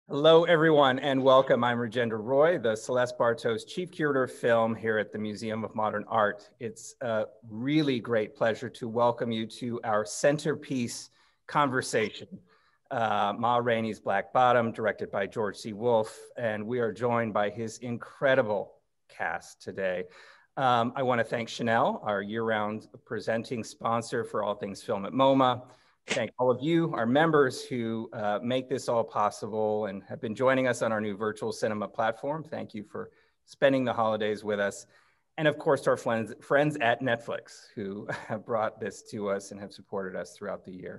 Hello, everyone, and welcome. I'm Rajendra Roy, the Celeste Bartos Chief Curator of Film here at the Museum of Modern Art. It's a really great pleasure to welcome you to our centerpiece conversation, Ma Rainey's Black Bottom, directed by George C. Wolfe, and we are joined by his incredible cast today. I want to thank Chanel, our year-round presenting sponsor for all things film at MoMA. Thank all of you, our members who make this all possible and have been joining us on our new virtual cinema platform. Thank you for spending the holidays with us. And of course, to our friends at Netflix who have brought this to us and have supported us throughout the year.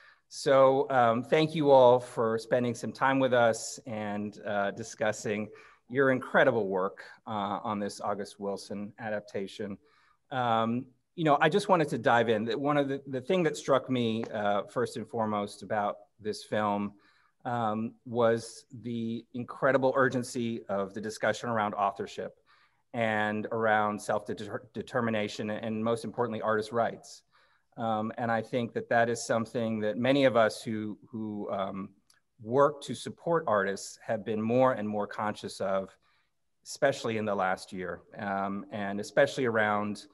So thank you all for spending some time with us and discussing your incredible work on this August Wilson adaptation. You know, I just wanted to dive in. One of the thing that struck me first and foremost about this film was the incredible urgency of the discussion around authorship and around self-determination and most importantly, artist rights. And I think that that is something that many of us who work to support artists have been more and more conscious of, especially in the last year, and especially around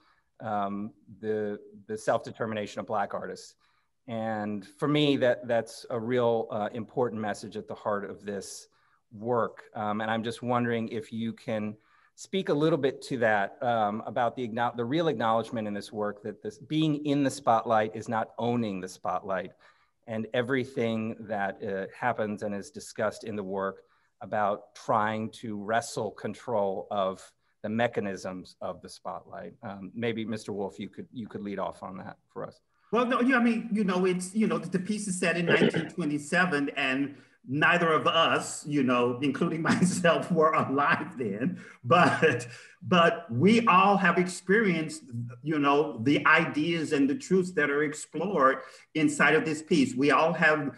the self-determination of Black artists. And for me, that's a real important message at the heart of this work. And I'm just wondering if you can speak a little bit to that, about the real acknowledgement in this work that this being in the spotlight is not owning the spotlight, and everything that happens and is discussed in the work about trying to wrestle control of the mechanisms of the spotlight. Maybe Mr. Wolfe, you could lead off on that for us. Well, no, yeah, I mean, it's, the piece is set in 1927 and neither of us, including myself, were alive then, but we all have experienced, the ideas and the truths that are explored inside of this piece. We all have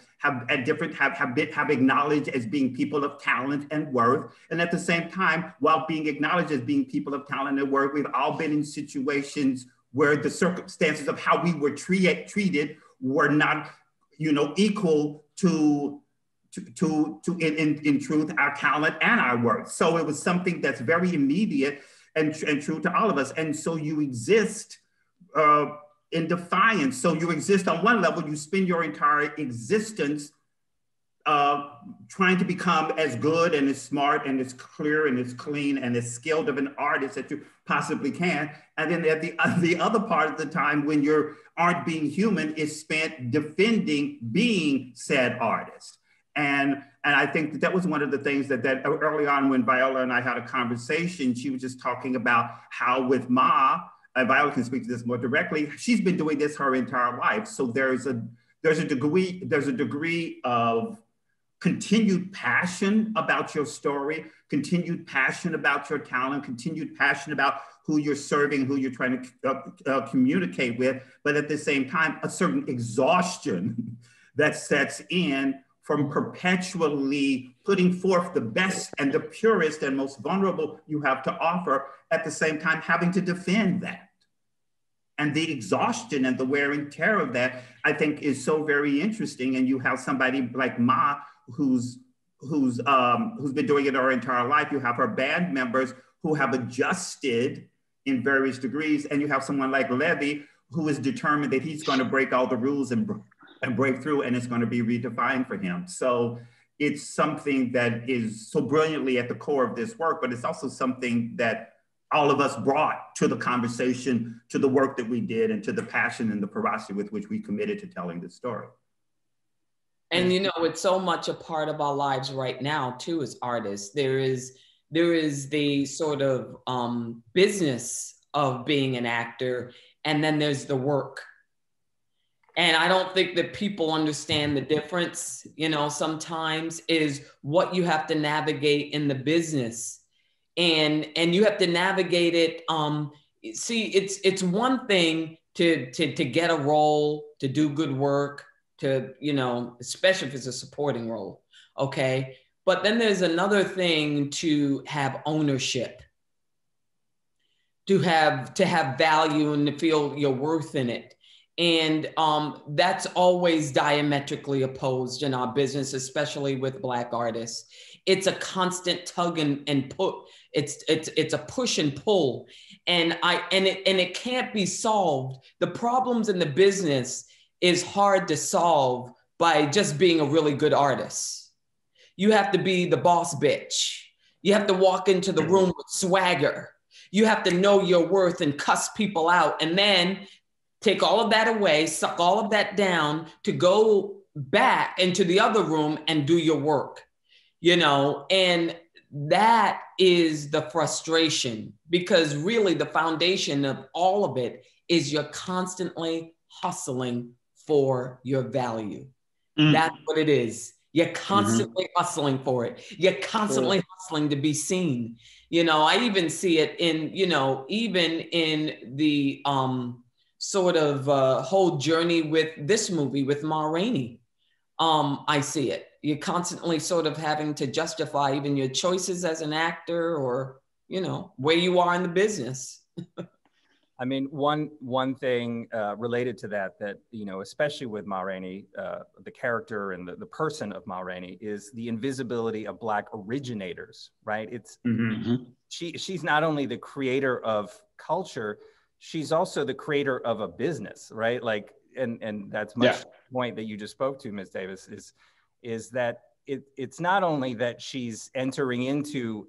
acknowledged as being people of talent and worth. And at the same time, while being acknowledged as being people of talent and worth, we've all been in situations where the circumstances of how we were treated were not, equal to in truth, our talent and our worth. So it was something that's very immediate and true to all of us. And so you exist in defiance. So you exist on one level, you spend your entire existence trying to become as good and as smart and as clear and as clean and as skilled of an artist that you possibly can. And then at the other part of the time when you aren't being human is spent defending being said artist. And I think that was one of the things that early on when Viola and I had a conversation, she was just talking about how with Ma, and Viola can speak to this more directly, she's been doing this her entire life. So there's a degree of continued passion about your story, continued passion about your talent, continued passion about who you're serving, who you're trying to communicate with, but at the same time, a certain exhaustion that sets in from perpetually putting forth the best and the purest and most vulnerable you have to offer, at the same time having to defend that. And the exhaustion and the wear and tear of that, I think, is so very interesting. And you have somebody like Ma, who's been doing it her entire life. You have her band members who have adjusted in various degrees. And you have someone like Levy, who is determined that he's going to break all the rules and break through, and it's going to be redefined for him. So it's something that is so brilliantly at the core of this work, but it's also something that all of us brought to the conversation, to the work that we did, and to the passion and the ferocity with which we committed to telling this story. And it's so much a part of our lives right now too as artists. There is the sort of business of being an actor, and then there's the work. And I don't think that people understand the difference, sometimes is what you have to navigate in the business. And you have to navigate it. See, it's one thing to get a role, to do good work, to, especially if it's a supporting role, okay? But then there's another thing to have ownership, to have value and to feel your worth in it. And that's always diametrically opposed in our business, especially with Black artists. It's a constant tug and pull. It's a push and pull, and it can't be solved. The problems in the business is hard to solve by just being a really good artist. You have to be the boss bitch. You have to walk into the room with swagger. You have to know your worth and cuss people out, and then take all of that away, suck all of that down to go back into the other room and do your work, you know? And that is the frustration, because really the foundation of all of it is you're constantly hustling for your value. That's what it is. You're constantly hustling for it. You're constantly hustling to be seen. You know, I even see it in, you know, even in the sort of whole journey with this movie with Ma Rainey. I see it. You're constantly sort of having to justify even your choices as an actor, or, you know, where you are in the business. I mean, one thing related to that, you know, especially with Ma Rainey, the character and the person of Ma Rainey, is the invisibility of Black originators, right? It's she's not only the creator of culture, she's also the creator of a business, right? Like, and that's much the point that you just spoke to, Ms. Davis, is that it's not only that she's entering into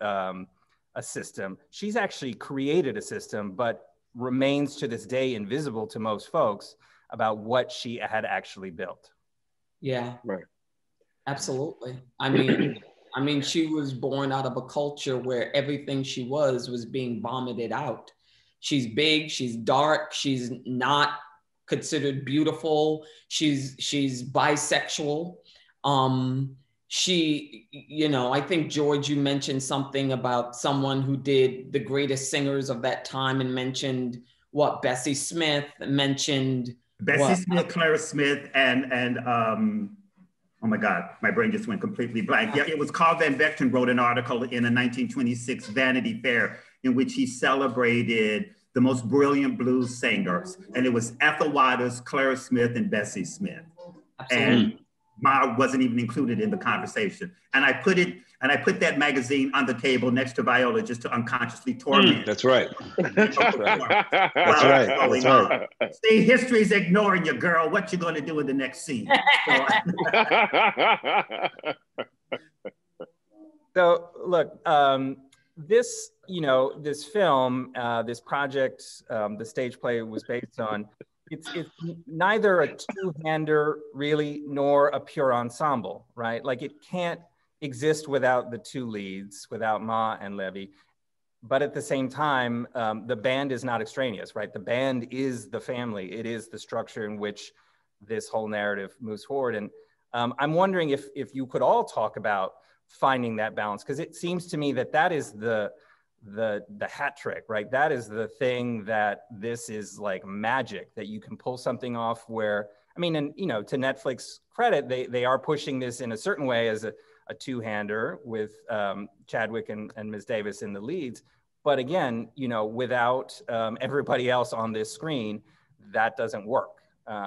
a system, she's actually created a system, but remains to this day invisible to most folks about what she had actually built. Yeah, right. Absolutely. I mean, she was born out of a culture where everything she was being vomited out. She's big, she's dark, she's not considered beautiful, she's bisexual. She, you know, I think, George, you mentioned something about someone who did the greatest singers of that time, and mentioned what Bessie Smith mentioned. Smith, Clara Smith, and oh my God, my brain just went completely blank. Yeah, it was Carl Van Vechten wrote an article in a 1926 Vanity Fair in which he celebrated the most brilliant blues singers. And it was Ethel Waters, Clara Smith, and Bessie Smith. Absolutely. And Ma wasn't even included in the conversation. And I put that magazine on the table next to Viola just to unconsciously torment. That's right. That's right. See, history's ignoring you, girl. What you gonna do in the next scene? So look, this, you know, this film, this project, the stage play was based on, it's neither a two-hander really, nor a pure ensemble, right? Like, it can't exist without the two leads, without Ma and Levy. But at the same time, the band is not extraneous, right? The band is the family. It is the structure in which this whole narrative moves forward. And I'm wondering if you could all talk about finding that balance, because it seems to me that that is the hat trick, right? That is the thing that this is like magic, that you can pull something off where, I mean, and, you know, to Netflix credit, they are pushing this in a certain way as a two-hander with Chadwick and Ms. Davis in the leads. But again, you know, without everybody else on this screen, that doesn't work.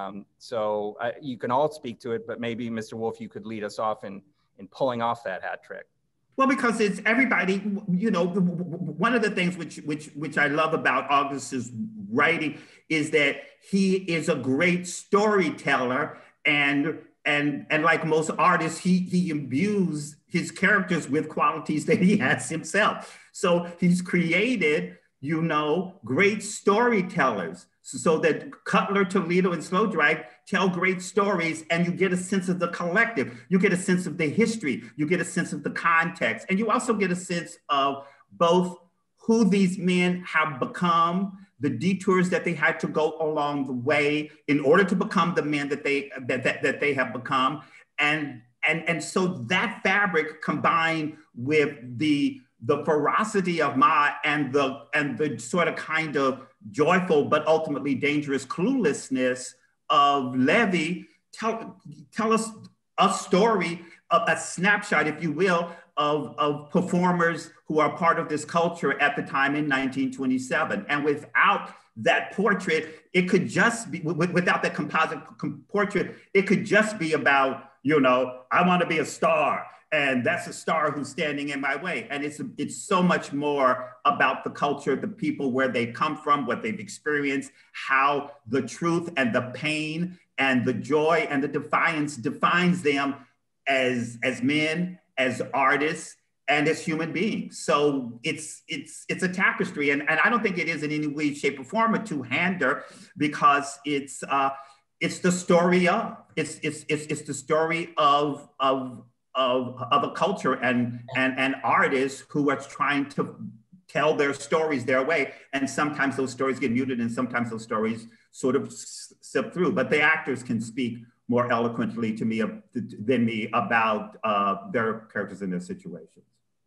So you can all speak to it, but maybe Mr. Wolfe, you could lead us off in pulling off that hat trick. Well, because it's everybody, you know, one of the things which I love about August's writing is that he is a great storyteller, and like most artists, he imbues his characters with qualities that he has himself. So he's created, you know, great storytellers, so that Cutler, Toledo, and Slow Drive tell great stories, and you get a sense of the collective. You get a sense of the history. You get a sense of the context. And you also get a sense of both who these men have become, the detours that they had to go along the way in order to become the men that they have become. And so that fabric, combined with the ferocity of Ma and the sort of kind of joyful but ultimately dangerous cluelessness of Levy, tell us a story, a snapshot, if you will, of performers who are part of this culture at the time in 1927. And without that portrait, it could just be, without that composite portrait, it could just be about, you know, I want to be a star, and that's a star who's standing in my way. And it's so much more about the culture, the people, where they come from, what they've experienced, how the truth and the pain and the joy and the defiance defines them as men, as artists, and as human beings. So it's a tapestry, and I don't think it is in any way, shape, or form a two-hander, because it's the story of the story of a culture and artists who are trying to tell their stories their way, and sometimes those stories get muted, and sometimes those stories sort of slip through. But the actors can speak more eloquently to me than me about their characters and their situations.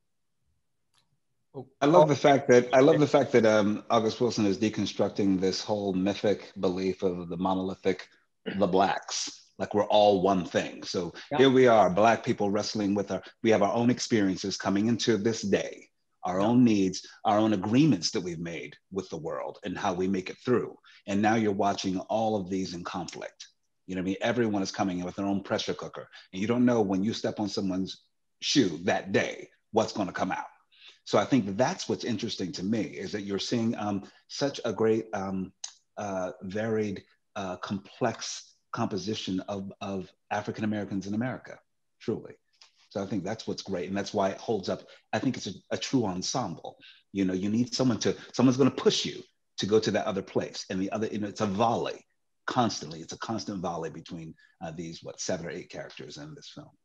I love the fact that August Wilson is deconstructing this whole mythic belief of the monolithic, the blacks, like we're all one thing. So here we are, Black people wrestling with we have our own experiences coming into this day, our own needs, our own agreements that we've made with the world and how we make it through. And now you're watching all of these in conflict. You know what I mean? Everyone is coming in with their own pressure cooker, and you don't know when you step on someone's shoe that day, what's going to come out. So I think that's what's interesting to me, is that you're seeing such a great, varied, complex composition of African Americans in America, truly. So I think that's what's great, and that's why it holds up. I think it's a true ensemble. You know, you need someone's going to push you to go to that other place, and the other, you know, it's a volley constantly. It's a constant volley between these 7 or 8 characters in this film.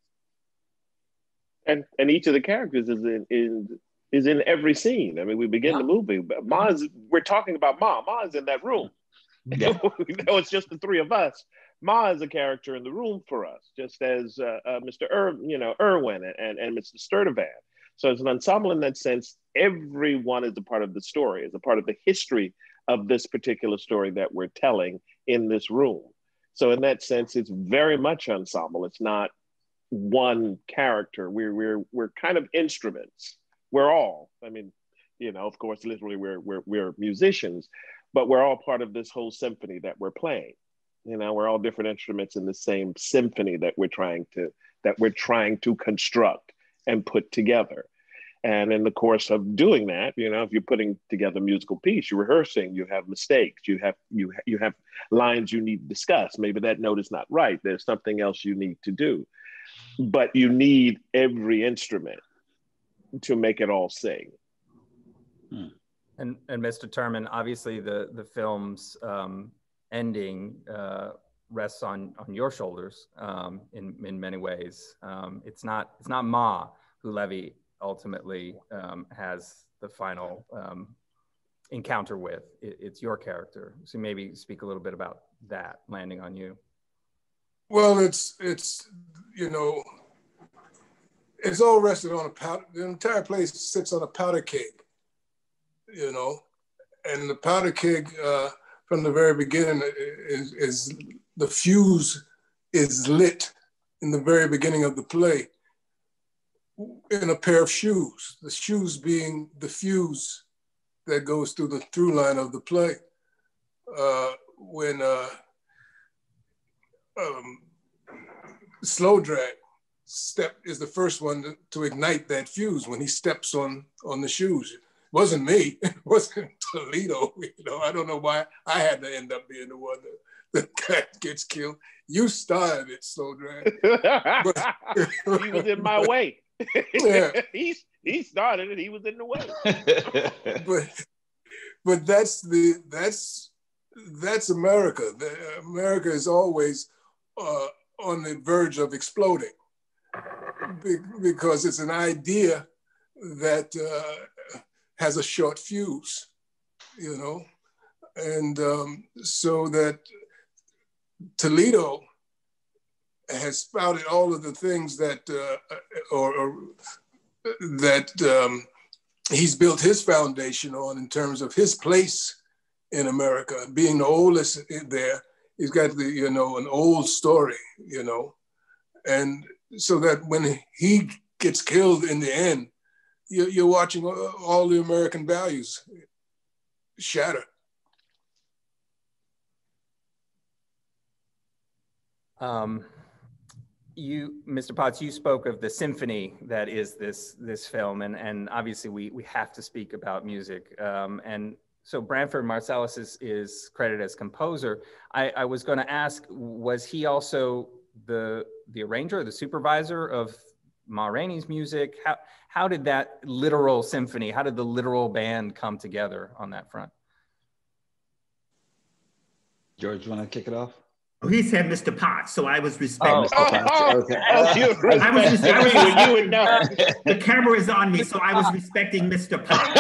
And each of the characters is in every scene. I mean, we begin the movie, but we're talking about Ma. Ma is in that room. Yeah. It's just the 3 of us. Ma is a character in the room for us, just as Mr. Irwin and Mr. Sturtevant. So it's an ensemble in that sense. Everyone is a part of the story, is a part of the history of this particular story that we're telling in this room. So in that sense, it's very much ensemble. It's not one character. We're kind of instruments. We're all, I mean, you know, of course, literally we're musicians, but we're all part of this whole symphony that we're playing. You know, we're all different instruments in the same symphony that we're trying to construct and put together. And in the course of doing that, you know, if you're putting together a musical piece, you're rehearsing, you have mistakes, you have lines you need to discuss. Maybe that note is not right. There's something else you need to do, but you need every instrument to make it all sing. And Mr. Turman, obviously the film's ending rests on your shoulders in many ways. It's not Ma who Levy ultimately has the final encounter with. It's your character. So maybe speak a little bit about that landing on you. Well, it's you know, it's all rested on a powder. The entire place sits on a powder keg, you know, and the powder keg from the very beginning is the fuse is lit in the very beginning of the play in a pair of shoes, the shoes being the fuse that goes through the through line of the play. When Slow Drag is the first one to ignite that fuse when he steps on the shoes. It wasn't me, it wasn't Toledo, you know. I don't know why I had to end up being the one that gets killed. You started it, Slow Drag. He was in my way. Yeah. he started it, he was in the way. But that's America. America is always on the verge of exploding because it's an idea that has a short fuse, you know? And so that Toledo has spouted all of the things that, he's built his foundation on in terms of his place in America, being the oldest there. He's got an old story, you know, and so that when he gets killed in the end, you're watching all the American values shatter. Mr. Potts, you spoke of the symphony that is this film, and obviously we have to speak about music. And so Branford Marsalis is credited as composer. I was going to ask, was he also the arranger, the supervisor of Ma Rainey's music? How did that literal symphony, how did the literal band come together on that front? George, you want to kick it off? Oh, he said Mr. Potts, so I was respecting. Mr. Potts. Okay. I was respecting you would know. The camera is on me, so I was respecting Mr. Potts.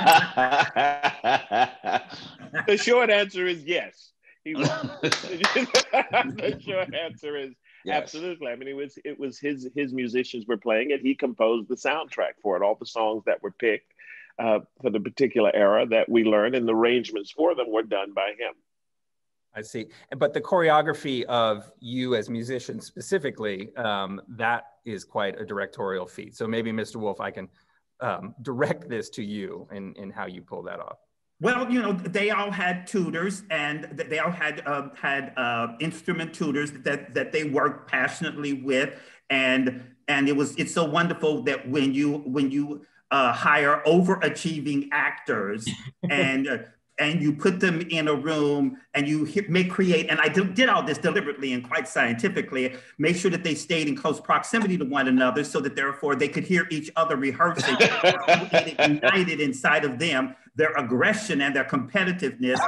The short answer is yes. He was. The short answer is yes. Absolutely. I mean, it was his musicians were playing it. He composed the soundtrack for it. All the songs that were picked for the particular era that we learned, and the arrangements for them were done by him. I see. But the choreography of you as musicians specifically, that is quite a directorial feat. So maybe, Mr. Wolfe, I can direct this to you in how you pull that off. Well, you know, they all had tutors, and they all had instrument tutors that they worked passionately with, and it's so wonderful that when you hire overachieving actors and you put them in a room and you may create, and I did all this deliberately and quite scientifically, make sure that they stayed in close proximity to one another so that therefore they could hear each other rehearsing. It ignited inside of them their aggression and their competitiveness,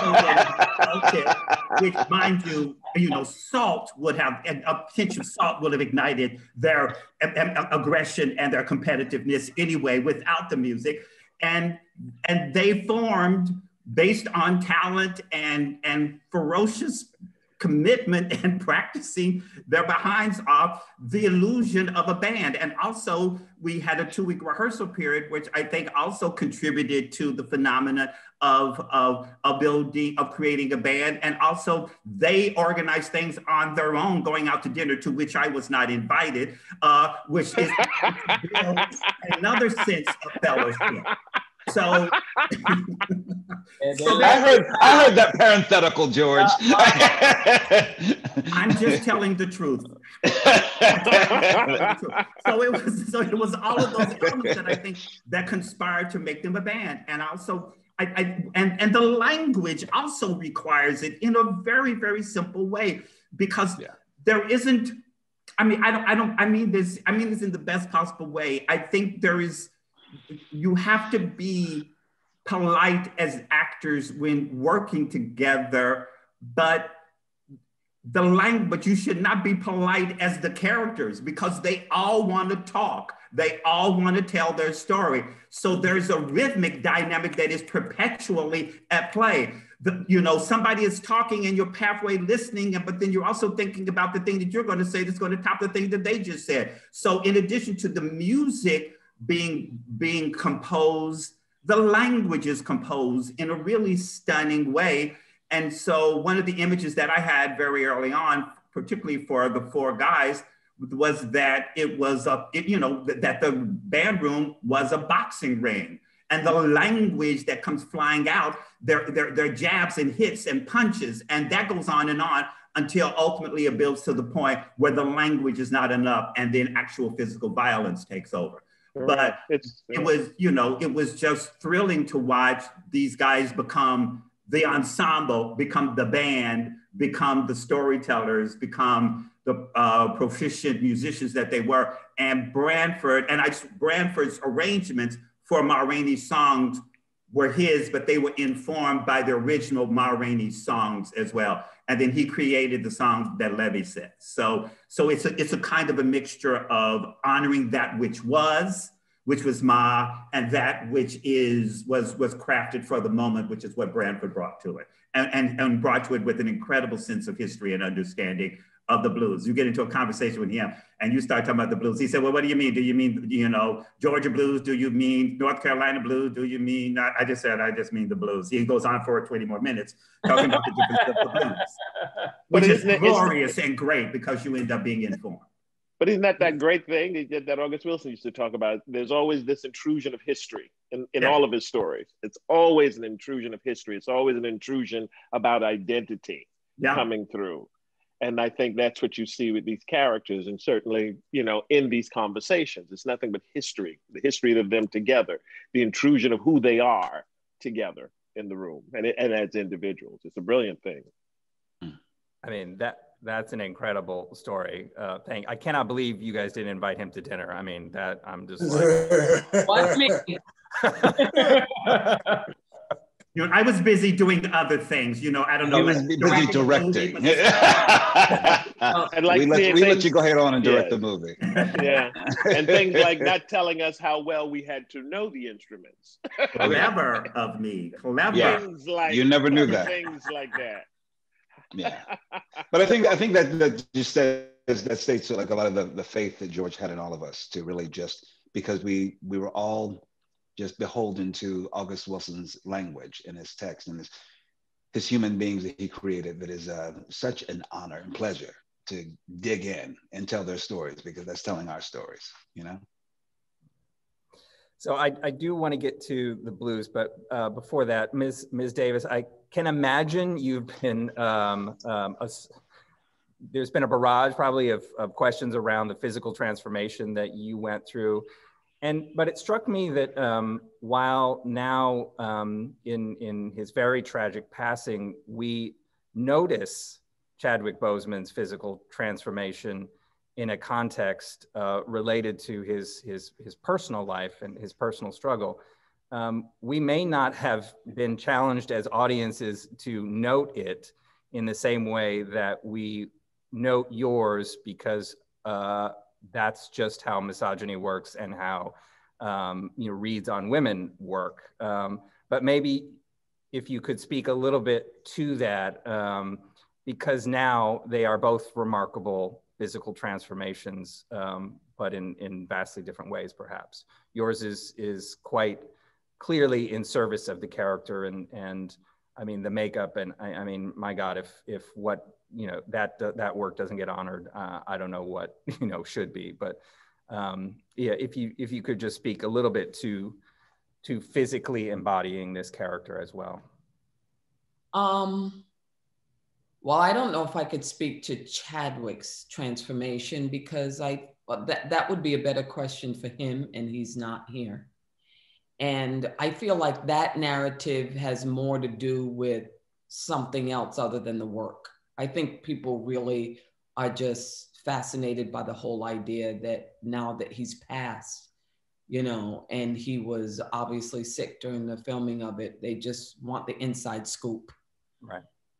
which, mind you, salt would have, a pinch of salt would have ignited their aggression and their competitiveness anyway without the music. And they formed, based on talent and ferocious commitment and practicing their behinds off, the illusion of a band. And also we had a 2-week rehearsal period, which I think also contributed to the phenomenon of creating a band. And also they organized things on their own, going out to dinner, to which I was not invited, which is another sense of fellowship. So I heard that parenthetical, George. I'm just telling the truth. So it was all of those elements that I think that conspired to make them a band. And also and the language also requires it in a very, very simple way, because there isn't, I mean this in the best possible way. I think you have to be polite as actors when working together, but you should not be polite as the characters, because they all want to talk. They all want to tell their story. So there's a rhythmic dynamic that is perpetually at play. Somebody is talking and you're halfway listening, but then you're also thinking about the thing that you're going to say that's going to top the thing that they just said. So in addition to the music being composed, the language is composed in a really stunning way. And so one of the images that I had very early on, particularly for the 4 guys, was that that the band room was a boxing ring. And the language that comes flying out, their jabs and hits and punches, and that goes on until ultimately it builds to the point where the language is not enough, and then actual physical violence takes over. But it was just thrilling to watch these guys become the ensemble, become the band, become the storytellers, become the proficient musicians that they were. And Branford's arrangements for Ma Rainey's songs were his, but they were informed by the original Ma Rainey songs as well. And then he created the songs that Levy said. So it's a kind of a mixture of honoring that which was Ma, and that which was crafted for the moment, which is what Branford brought to it, and brought to it with an incredible sense of history and understanding of the blues. You get into a conversation with him and you start talking about the blues. He said, well, what do you mean? Do you mean, Georgia blues? Do you mean North Carolina blues? Do you mean, I just mean the blues. He goes on for 20 more minutes talking about the difference of the blues, which is glorious and great because you end up being informed. But isn't that great thing that August Wilson used to talk about? There's always this intrusion of history in all of his stories. It's always an intrusion of history. It's always an intrusion about identity coming through. And I think that's what you see with these characters, and certainly, in these conversations. It's nothing but history, the history of them together, the intrusion of who they are together in the room, and as individuals. It's a brilliant thing. I mean, that's an incredible story. I cannot believe you guys didn't invite him to dinner. I mean, I'm just like... Watch me. I was busy doing other things. I don't know. He was busy directing. And we let you go ahead on and direct the movie. Yeah, and things like not telling us how well we had to know the instruments. Clever of me. Clever. Yeah. Things like, you never knew that. Things like that. Yeah, but I think that just that states like a lot of the faith that George had in all of us, to really just, because we were all just beholden to August Wilson's language and his text and his human beings that he created. That is such an honor and pleasure to dig in and tell their stories, because that's telling our stories, So I do want to get to the blues, but before that, Ms. Davis, I can imagine you've been, there's been a barrage probably of questions around the physical transformation that you went through. But it struck me that while now in his very tragic passing, we notice Chadwick Boseman's physical transformation in a context related to his personal life and his personal struggle. We may not have been challenged as audiences to note it in the same way that we note yours, because that's just how misogyny works and how reads on women work. But maybe if you could speak a little bit to that, because now they are both remarkable physical transformations, but in vastly different ways, perhaps. Yours is quite clearly in service of the character, and I mean the makeup, and I mean, my God, if what that work doesn't get honored, I don't know what should be. But yeah, if you could just speak a little bit to physically embodying this character as well. Well, I don't know if I could speak to Chadwick's transformation, because that would be a better question for him, and he's not here. And I feel like that narrative has more to do with something else other than the work. I think people really are just fascinated by the whole idea that now that he's passed, and he was obviously sick during the filming of it, they just want the inside scoop. Right.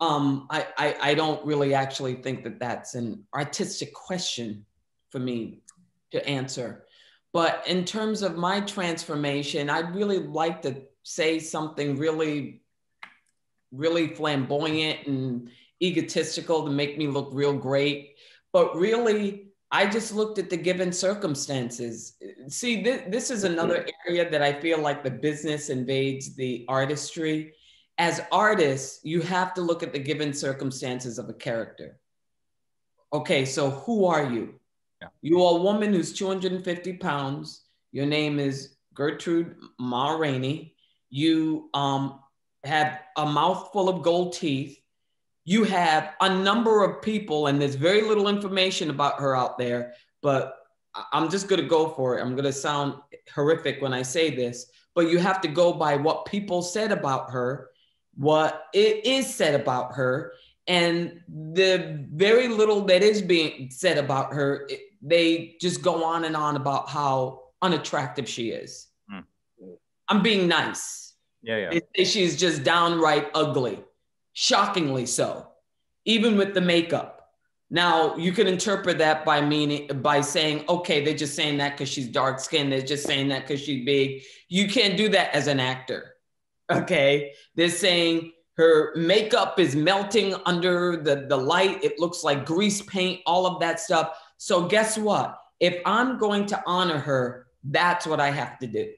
I don't really actually think that that's an artistic question for me to answer. But in terms of my transformation, I'd really like to say something really, really flamboyant and egotistical to make me look real great. But really, I just looked at the given circumstances. See, this is another area that I feel like the business invades the artistry. As artists, you have to look at the given circumstances of a character. Okay, so who are you? Yeah. You are a woman who's 250 pounds. Your name is Gertrude Ma Rainey. You have a mouthful of gold teeth. You have a number of people, and there's very little information about her out there, but I'm just gonna go for it. I'm gonna sound horrific when I say this, but you have to go by what people said about her, what it is said about her, and the very little that is being said about her, they just go on and on about how unattractive she is. Mm. I'm being nice. Yeah. They say she's just downright ugly, shockingly so, even with the makeup. Now, you can interpret that by saying, okay, they're just saying that because she's dark skinned. They're just saying that because she's big. You can't do that as an actor, okay? They're saying her makeup is melting under the light. It looks like grease paint, all of that stuff. So guess what? If I'm going to honor her, that's what I have to do.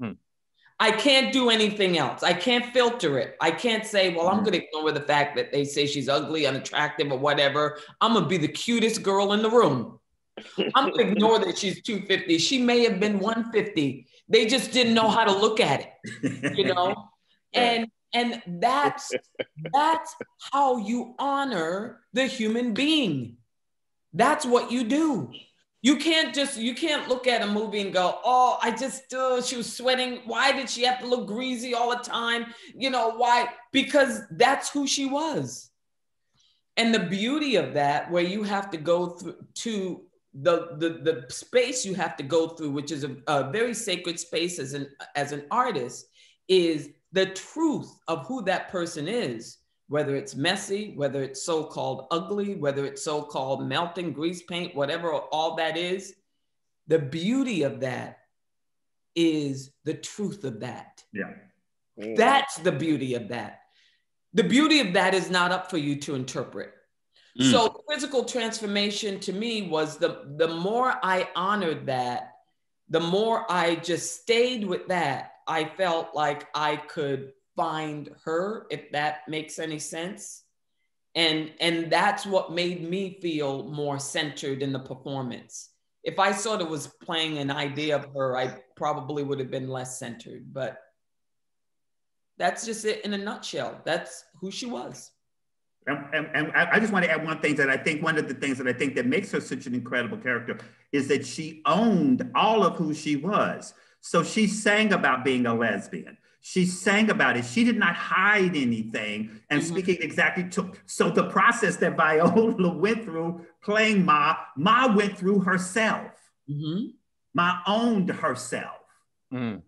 I can't do anything else. I can't filter it. I can't say, well, I'm going to ignore the fact that they say she's ugly, unattractive, or whatever. I'm going to be the cutest girl in the room. I'm going to ignore that she's 250. She may have been 150. They just didn't know how to look at it, And And that's how you honor the human being. That's what you do. You can't look at a movie and go, oh, she was sweating. Why did she have to look greasy all the time? You know, why? Because that's who she was. And the beauty of that, where you have to go through to the space you have to go through, which is a very sacred space as an artist, is the truth of who that person is. Whether it's messy, whether it's so-called ugly, whether it's so-called melting grease paint, whatever all that is, the beauty of that is the truth of that. Yeah. That's the beauty of that. The beauty of that is not up for you to interpret. So physical transformation to me was the more I honored that, the more I just stayed with that, I felt like I could find her, if that makes any sense. And that's what made me feel more centered in the performance. If I sort of was playing an idea of her, I probably would have been less centered, but that's just it in a nutshell. That's who she was. And I just want to add one thing that I think one of the things that I think that makes her such an incredible character is that she owned all of who she was. So she sang about being a lesbian. She sang about it. She did not hide anything. And speaking exactly to, so the process that Viola went through playing Ma went through herself. Ma owned herself. And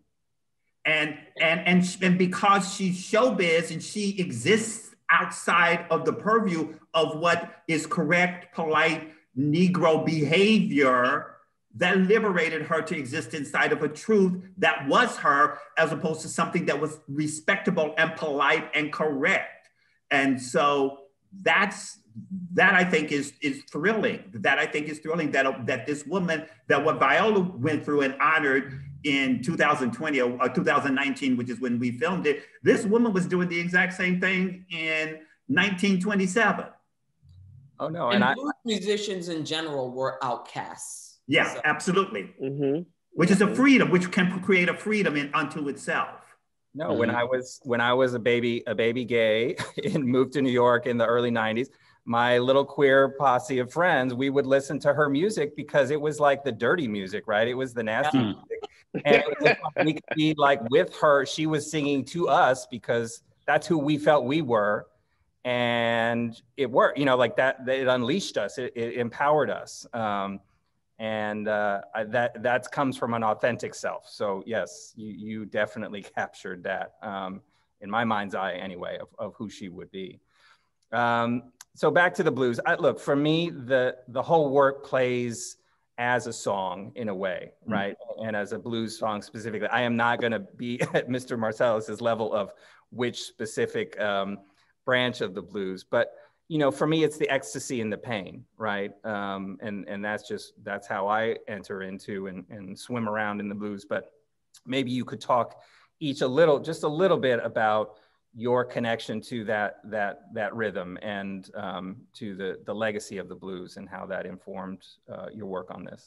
because she's showbiz and she exists outside of the purview of what is correct, polite Negro behavior, that liberated her to exist inside of a truth that was her, as opposed to something that was respectable and polite and correct. And so that I think is thrilling. That I think is thrilling that this woman, that what Viola went through and honored in 2020 or 2019, which is when we filmed it, this woman was doing the exact same thing in 1927. Oh no, and blues musicians in general were outcasts. Yeah, so. Absolutely. Which is a freedom, which can create a freedom unto itself. No, when I was a baby gay and moved to New York in the early 90s, my little queer posse of friends, we would listen to her music because it was like the dirty music, right? It was the nasty music. And we could be like with her, she was singing to us because that's who we felt we were. And it worked, you know, like that, it unleashed us, it empowered us. And that comes from an authentic self. So yes, you definitely captured that in my mind's eye anyway, of who she would be. So back to the blues. Look, for me, the whole work plays as a song in a way, right? And as a blues song specifically. I am not gonna be at Mr. Marsalis' level of which specific branch of the blues, but you know, for me, it's the ecstasy and the pain, right? And that's how I enter into and swim around in the blues. But maybe you could talk just a little bit about your connection to that rhythm and to the legacy of the blues and how that informed your work on this.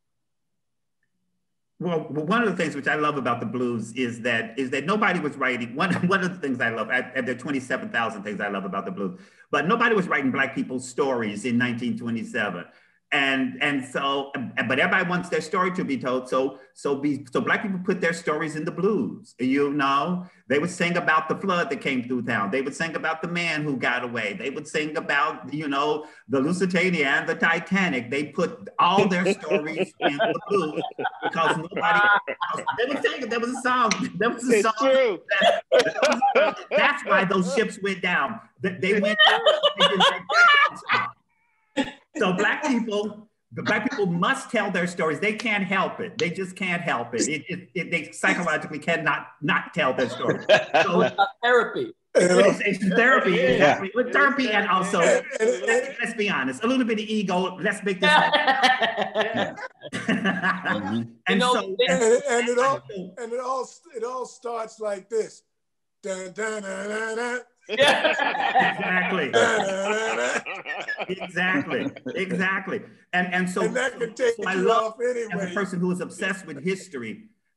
Well, one of the things which I love about the blues is that nobody was writing, one of the things I love, there are 27,000 things I love about the blues, but nobody was writing Black people's stories in 1927. But everybody wants their story to be told. So Black people put their stories in the blues. You know, they would sing about the flood that came through town. They would sing about the man who got away. They would sing about, you know, the Lusitania and the Titanic. They put all their stories in the blues because nobody else. They would sing it. There was a song. There was a song. True. That's why those ships went down. They went down. So Black people must tell their stories. They can't help it. They just can't help it. They psychologically cannot not tell their story. So therapy. It's therapy, exactly. Yeah. With therapy and also, let's be honest, a little bit of ego. Let's make this happen. And it all starts like this. Dun, dun, dun, dun, dun. Exactly. And so that can take I you love off anyway. As a person who is obsessed with history,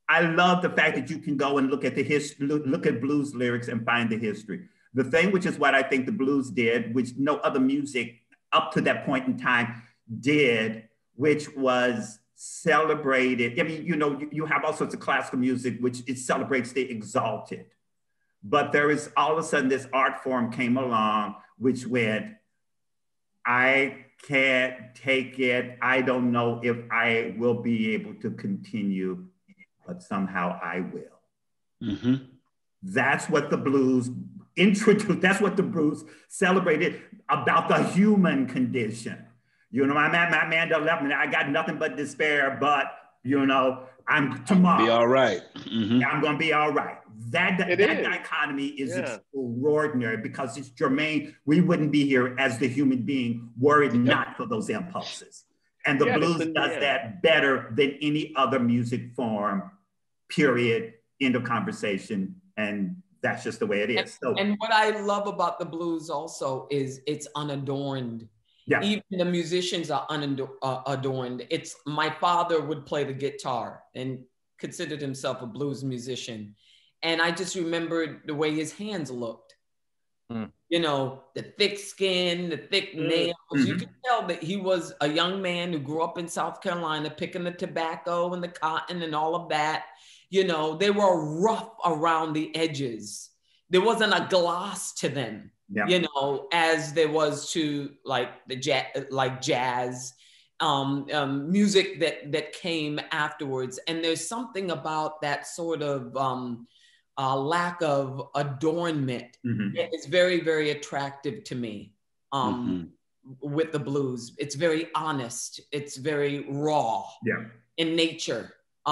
I love the fact that you can go and look at the history, look at blues lyrics and find the history. The thing, which is what I think the blues did, which no other music up to that point in time did, which was celebrated. I mean, you know, you have all sorts of classical music, which it celebrates the exalted. But there is all of a sudden this art form came along, which went, I can't take it. I don't know if I will be able to continue, but somehow I will. Mm-hmm. That's what the blues introduced. That's what the blues celebrated about the human condition. You know, my man left me. I got nothing but despair, but you know, I'm tomorrow. Be all right. Mm-hmm. I'm gonna be all right. That dichotomy is extraordinary because it's germane. We wouldn't be here as the human being were it not for those impulses. And the blues does that better than any other music form, period, end of conversation. And that's just the way it is. And what I love about the blues also is it's unadorned. Yeah. Even the musicians are unadorned. It's my father would play the guitar and considered himself a blues musician. And I just remembered the way his hands looked. You know, the thick skin, the thick nails. You could tell that he was a young man who grew up in South Carolina, picking the tobacco and the cotton and all of that. You know, they were rough around the edges. There wasn't a gloss to them. Yeah. You know, as there was to like the jazz, music that came afterwards. And there's something about that sort of lack of adornment that is very, very attractive to me with the blues. It's very honest. It's very raw in nature.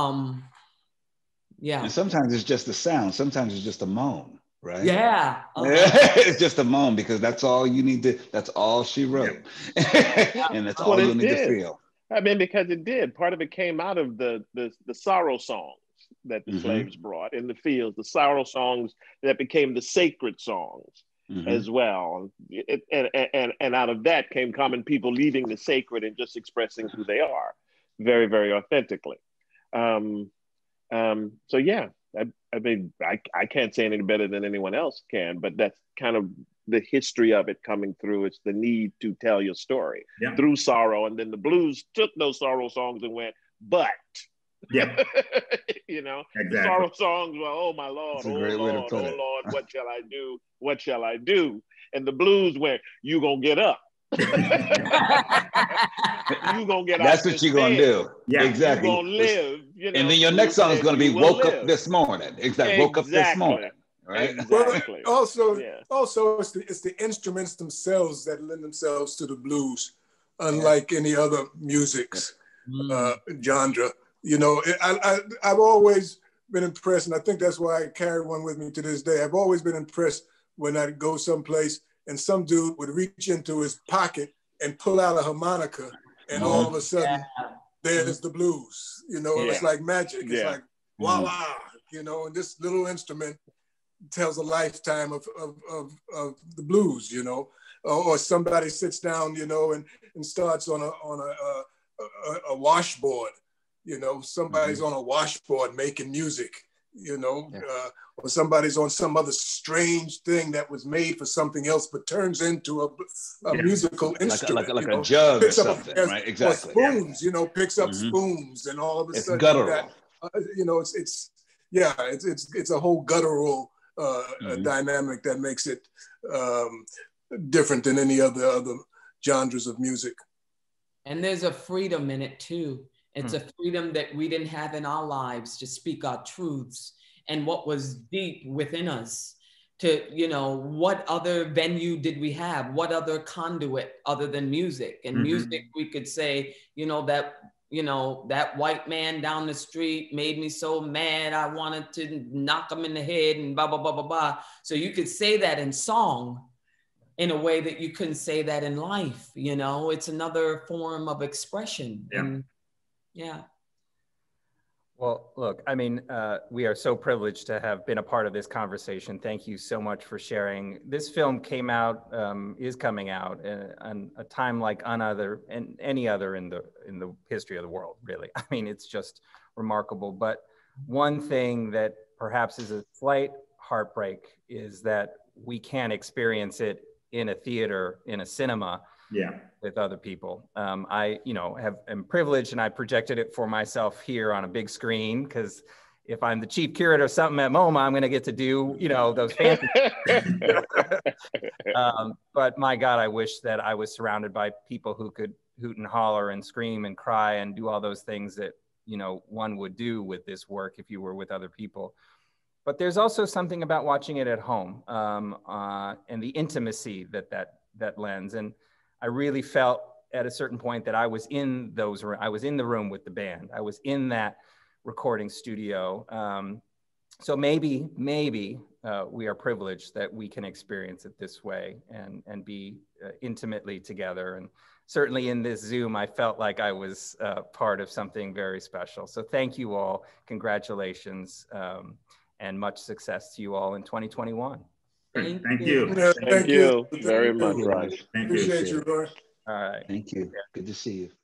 And sometimes it's just a sound. Sometimes it's just a moan. Right? Yeah. It's just a moan because that's all you need to, that's all she wrote. And that's all you need to feel. I mean, because it did. Part of it came out of the sorrow songs that the slaves brought in the fields, the sorrow songs that became the sacred songs as well. And out of that came common people leaving the sacred and just expressing who they are very, very authentically. So yeah. I mean, I can't say any better than anyone else can, but that's kind of the history of it coming through. It's the need to tell your story through sorrow. And then the blues took those sorrow songs and went, but, you know, the sorrow songs were, oh my Lord, oh Lord, oh Lord, what shall I do? What shall I do? And the blues went, you gonna get up. You gonna get that's what you're gonna do. Exactly. You're gonna live, you know, and then your next song is gonna be woke up this morning. Exactly. Woke up this morning. Right. Exactly. Well, also it's the instruments themselves that lend themselves to the blues, unlike any other music's genre. You know, I've always been impressed, and I think that's why I carry one with me to this day. I've always been impressed when I go someplace and some dude would reach into his pocket and pull out a harmonica, and all of a sudden, there's the blues. You know, it's like magic. It's like, voila, you know, and this little instrument tells a lifetime of the blues, you know, or somebody sits down, you know, and starts on a washboard, you know, somebody's on a washboard making music, you know, or somebody's on some other strange thing that was made for something else, but turns into a musical instrument. Like a jug or something, right? Exactly. Or spoons, you know, picks up spoons, and all of a sudden, guttural. You know, it's a whole guttural dynamic that makes it different than any other genres of music. And there's a freedom in it too. It's a freedom that we didn't have in our lives to speak our truths and what was deep within us. To, you know, what other venue did we have? What other conduit other than music? And music, we could say, you know, that white man down the street made me so mad, I wanted to knock him in the head and blah, blah, blah, blah, blah. So you could say that in song in a way that you couldn't say that in life, you know? It's another form of expression. Well, look, I mean, we are so privileged to have been a part of this conversation. Thank you so much for sharing. This film came out, is coming out in a time like any other in the history of the world, really. I mean, it's just remarkable. But one thing that perhaps is a slight heartbreak is that we can't experience it in a theater, in a cinema, with other people. I, am privileged, and I projected it for myself here on a big screen, because if I'm the chief curator of something at MoMA, I'm going to get to do, those fancy. But my God, I wish that I was surrounded by people who could hoot and holler and scream and cry and do all those things that, one would do with this work if you were with other people. But there's also something about watching it at home, and the intimacy that lends. And I really felt at a certain point that I was in the room with the band. I was in that recording studio. So maybe we are privileged that we can experience it this way and be intimately together. And certainly in this Zoom, I felt like I was part of something very special. So thank you all. Congratulations, and much success to you all in 2021. Thank you. Thank you very much, Raj. Appreciate you, Roy. All right. Thank you. Good to see you.